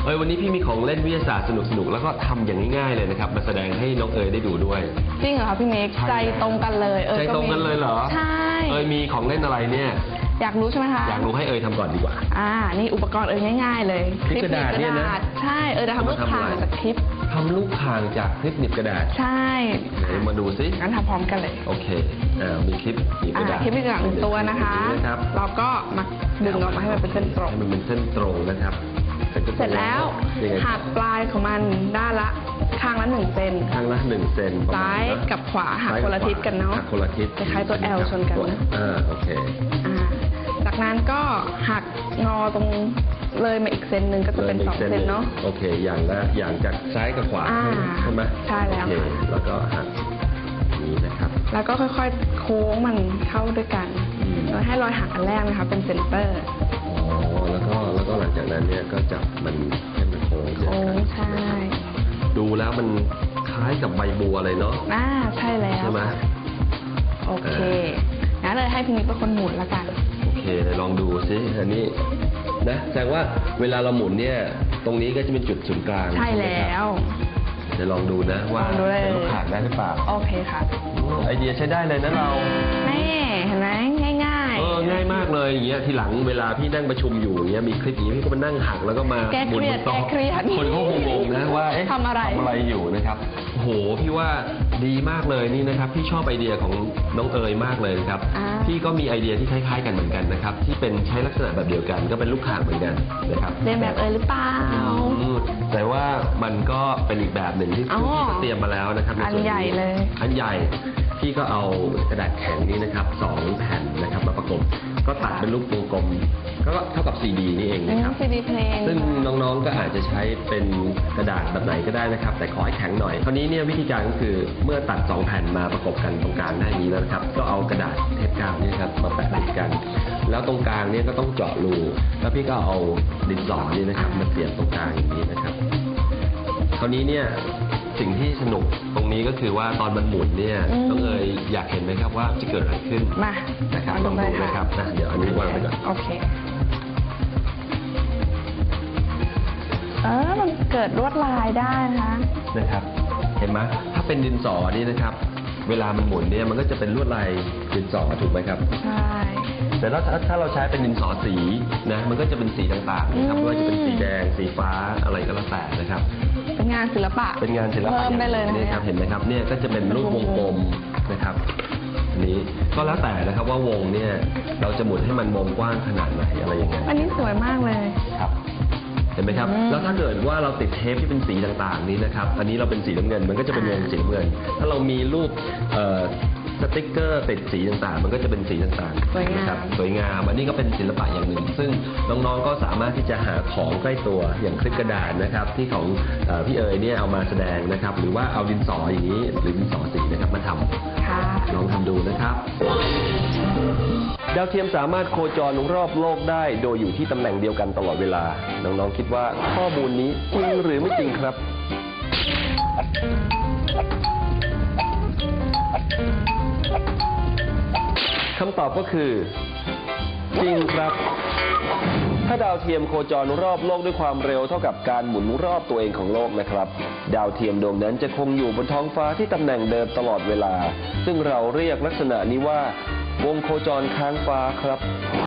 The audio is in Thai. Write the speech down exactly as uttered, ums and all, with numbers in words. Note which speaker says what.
Speaker 1: เอ้ยวันนี้พี่มีของเล่นวิทยาศาสตร์สนุกๆแล้วก็ทำอย่างง่ายๆเลยนะครับมาแสดงให้น้องเอ๋ยได้ดูด้วย
Speaker 2: จริงเหรอคะพี่เมกใจตรงกันเลยเอ๋ย
Speaker 1: ใจตรงกันเลยเหรอ
Speaker 2: ใช่
Speaker 1: เอ๋ยมีของเล่นอะไรเนี่ย
Speaker 2: อยากรู้ใช่ไหมคะ
Speaker 1: อยากรู้ให้เอ๋ยทำก่อนดีกว่า
Speaker 2: อ่านี่อุปกรณ์เอ๋ยง่ายๆเลย
Speaker 1: คลิปกระดาษเนี่ยนะ
Speaker 2: ใช่เอ๋ยจะทำลูกข่างจากคลิป
Speaker 1: ทำลูกข่างจากคลิปหนีบกระดาษ
Speaker 2: ใช่
Speaker 1: ไหนมาดูซิ
Speaker 2: งั้นทำพร้อมกันเลย
Speaker 1: โอเคอ่ามีคลิปหนีบกระดาษ
Speaker 2: คลิปหนีบกระดาษหนึ่งตัวนะคะเราก็มาดึงออกมาให้มันเป็นเส้นตรง
Speaker 1: มันเป็นเส้นตรงนะครับ
Speaker 2: เสร็จแล้วหักปลายของมันด้านละข้างละหนึ่งเซน
Speaker 1: ข้างละหนึ่งเซน
Speaker 2: ซ้ายกับขวาหักคนละทิศกันเนาะ
Speaker 1: หักคนละทิศ
Speaker 2: คล้ายๆตัว L ชนกันนะ
Speaker 1: อ่าโอเค
Speaker 2: อ่าจากนั้นก็หักงอตรงเลยมาอีกเซนหนึ่งก็จะเป็นสองเซนเนาะ
Speaker 1: โอเคอย่างละอย่างจากซ้ายกับขวาใช่ไหม
Speaker 2: ใช่แล้ว
Speaker 1: แล้วก็หักนี้นะครับ
Speaker 2: แล้วก็ค่อยๆโค้งมันเข้าด้วยกันโดยให้รอยหักอันแรกนะคะเป็นเซนเตอร์
Speaker 1: อ๋อแล้วก็แล้วก็หลังจากนั้นเนี่ยก็จับมันให้มันโค้ง
Speaker 2: โค้งใช่
Speaker 1: ดูแล้วมันคล้ายกับใบบัวเลยเนาะ
Speaker 2: อ่าใช่แล้ว
Speaker 1: ใช่ไหม
Speaker 2: โอเคงั้นเลยให้พี่นิกเป็นคนหมุนละกัน
Speaker 1: โอเคเดี๋ยวลองดูซิอันนี้นะแสดงว่าเวลาเราหมุนเนี่ยตรงนี้ก็จะเป็นจุดศูนย์กลาง
Speaker 2: ใช่แล้ว
Speaker 1: เดี๋ยวลองดูนะว่าเป็นลูกข่างได้หรือเปล่า
Speaker 2: โอเคค่ะ
Speaker 1: ไอเดียใช้ได้เลยนะเรา
Speaker 2: นี่เห็นไหมง่าย
Speaker 1: ๆเออง่ายมากเลยอย่างเงี้ยทีหลังเวลาพี่นั่งประชุมอยู่อย่างเงี้ยมีคลิปอย่างนี้พี่ก็มานั่งหักแล้วก็มา
Speaker 2: หมุนต่อ
Speaker 1: คนเขางงๆนะว่า
Speaker 2: ทำอะไร
Speaker 1: ทำอะไรอยู่นะครับโหพี่ว่าดีมากเลยนี่นะครับพี่ชอบไอเดียของน้องเอ๋ยมากเลยครับพี่ก็มีไอเดียที่คล้ายๆกันเหมือนกันนะครับที่เป็นใช้ลักษณะแบบเดียวกันก็เป็นลูกข่างเหมือนกันนะครับ
Speaker 2: เรียนแบบเอ๋ยหรือเปล่า
Speaker 1: แต่ว่ามันก็เป็นอีกแบบหนึ่งที่พี่เตรียมมาแล้วนะครับ
Speaker 2: อันใหญ่เลย
Speaker 1: อันใหญ่พี่ก็เอากระดาษแข็งนี้นะครับสองแผ่นนะครับมาประกบก็ตัดเป็นลูกวงกลมก็เท่ากับซีดีนี่เองนะครับ
Speaker 2: ซีดีเพลง
Speaker 1: ซึ่งน้องๆก็อาจจะใช้เป็นกระดาษแบบไหนก็ได้นะครับแต่ขอให้แข็งหน่อยคราวนี้เนี่ยวิธีการก็คือเมื่อตัดสองแผ่นมาประกบกันตรงกลางหน้านี้แล้วนะครับก็เอากระดาษเทปกาวนี่ครับมาแปะติดกันแล้วตรงกลางเนี่ยก็ต้องเจาะรูแล้วพี่ก็เอาดินสอนี่นะครับมาเสียบตรงกลางอย่างนี้นะครับคราวนี้เนี่ยสิ่งที่สนุกตรงนี้ก็คือว่าตอนมันหมุนเนี่ยต้องเอ๋ยอยากเห็นไหมครับว่าจะเกิดอะไรขึ้น
Speaker 2: มา
Speaker 1: นะครับลองดูนะครับนะเดี๋ยวอันนี้วางไปก่อน
Speaker 2: โอเคเออมันเกิดลวดลายได้นะ
Speaker 1: นะครับเห็นไหมถ้าเป็นดินสอนี่นะครับเวลามันหมุนเนี่ยมันก็จะเป็นลวดลายดินสอถูกไหมครับ
Speaker 2: ใช่
Speaker 1: แต่ถ้าถ้าเราใช้เป็นดินสอสีนะมันก็จะเป็นสีต่างๆนะครับไม่ว่าจะเป็นสีแดงสีฟ้าอะไรก็แล้วแต่นะครับ
Speaker 2: เป็นงานศิลปะ
Speaker 1: เป็นงานศิลปะ
Speaker 2: เพิ่มได้เลย
Speaker 1: นี่ครับเห็นไหมครับเนี่ยก็จะเป็นรูปวงกลมนะครับอันนี้ก็แล้วแต่นะครับว่าวงเนี่ยเราจะหมุนให้มันวงกว้างขนาดไหนอะไรยังไง
Speaker 2: อันนี้สวยมากเลย
Speaker 1: ครับเห็นไหมครับแล้วถ้าเกิดว่าเราติดเทปที่เป็นสีต่างๆนี้นะครับอันนี้เราเป็นสีน้ำเงินมันก็จะเป็นวงสีน้ำเงินถ้าเรามีรูปสติ๊กเกอร์ติดสีต่างๆมันก็จะเป็นสีต่างๆนะครับสวยงามอันนี้ก็เป็นศิลปะอย่างหนึ่งซึ่งน้องๆก็สามารถที่จะหาของใกล้ตัวอย่างคลิปกระดาษนะครับที่ของพี่เอ๋ยเนี่ยเอามาแสดงนะครับหรือว่าเอาดินสออย่างนี้หรือดินสอสีนะครับมาทำลองทำดูนะครับดาวเทียมสามารถโคจรรอบโลกได้โดยอยู่ที่ตำแหน่งเดียวกันตลอดเวลาน้องๆคิดว่าข้อมูลนี้จริงหรือไม่จริงครับคำตอบก็คือจริงครับถ้าดาวเทียมโคจรรอบโลกด้วยความเร็วเท่ากับการหมุนรอบตัวเองของโลกนะครับดาวเทียมดวงนั้นจะคงอยู่บนท้องฟ้าที่ตำแหน่งเดิมตลอดเวลาซึ่งเราเรียกลักษณะนี้ว่าวงโคจรค้างฟ้าครับ